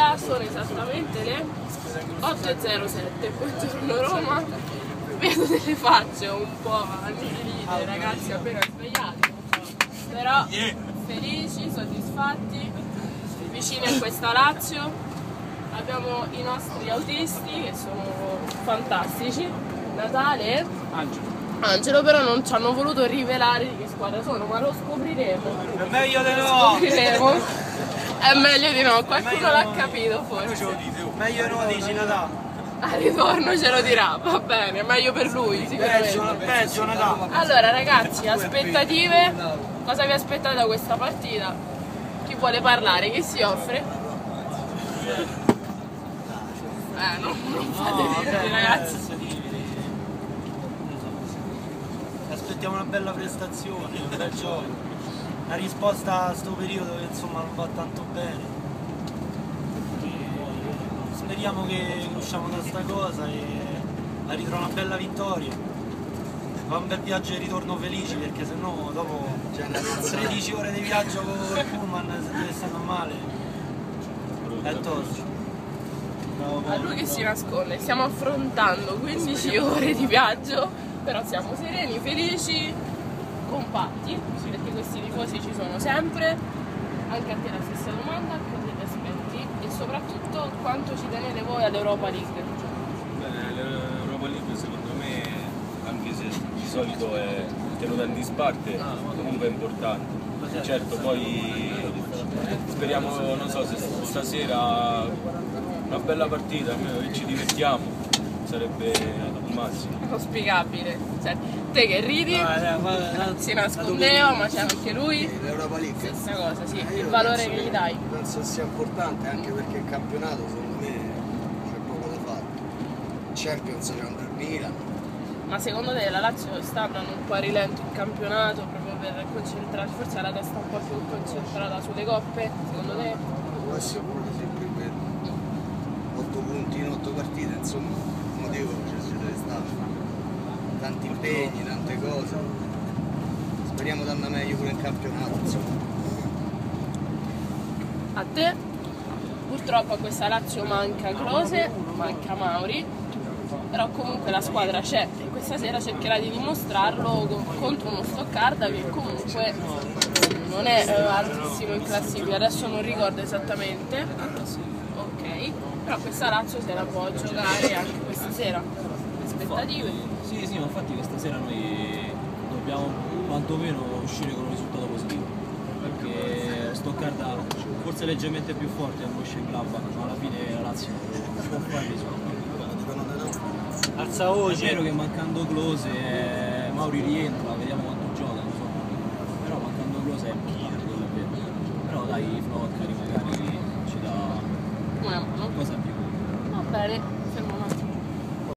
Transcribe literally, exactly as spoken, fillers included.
partita sono esattamente le otto e zero sette. Buongiorno Roma, vedo delle facce un po' annichilite, ragazzi appena svegliati, però felici, soddisfatti, vicini a questa Lazio. Abbiamo i nostri autisti che sono fantastici, Natale e Angelo. Angelo, però non ci hanno voluto rivelare di che squadra sono, ma lo scopriremo. È meglio di no! Scopriremo. È meglio di no, qualcuno l'ha capito forse. Meglio di no, dici Natale. Al ritorno ce lo dirà, va bene, meglio per lui sicuramente. Peggio Natale. Allora ragazzi, aspettative, cosa vi aspettate da questa partita? Chi vuole parlare? Chi si offre? Eh, non, non fate ridere ragazzi. Aspettiamo una bella prestazione, un bel gioco. Una risposta a sto periodo che insomma non va tanto bene. E speriamo che usciamo da sta cosa e arriverà una bella vittoria. Fa un bel viaggio di ritorno felici perché sennò dopo tredici ore di viaggio con il pullman se deve stare male. È tosto. A lui che si nasconde, stiamo affrontando quindici ore di viaggio, però siamo sereni, felici, compatti, perché questi tifosi ci sono sempre. Anche a te la stessa domanda, cosa ti aspetti e soprattutto quanto ci tenete voi all'Europa League? Bene, l'Europa League secondo me, anche se di solito è tenuta in disparte, comunque è importante. Certo, poi speriamo, non so, se stasera una bella partita, almeno che ci divertiamo, sarebbe il massimo. Auspicabile. Cioè, te che ridi, si nascondeva, ma c'è anche lui. L'Europa League. Stessa cosa, sì, il valore che gli dai. Penso sia importante anche perché il campionato secondo me c'è poco da fare. Champions c'è under Milan. Ma secondo te la Lazio sta andando un po' a rilento in campionato proprio per concentrarsi, forse ha la testa un po' più concentrata sulle coppe, secondo te? Può essere pure sempre quello. otto punti in otto partite, insomma, il motivo cioè, ci deve stare. Tanti impegni, tante cose. Speriamo di andare meglio pure in campionato, insomma. A te? Purtroppo a questa Lazio manca Klose, manca Mauri, però comunque la squadra c'è e questa sera cercherà di dimostrarlo contro uno Stoccarda che comunque non è eh, altissimo in classifica, adesso non ricordo esattamente, ok, però questa Lazio se la può giocare anche questa sera. Aspettative? Sì, sì, ma infatti questa sera noi dobbiamo quantomeno uscire con un risultato positivo, perché Stoccarda forse leggermente più forte del Mönchengladbach, ma alla fine la Lazio può fare il risultato. Alza voce. È vero che mancando Klose, eh, Mauri rientra,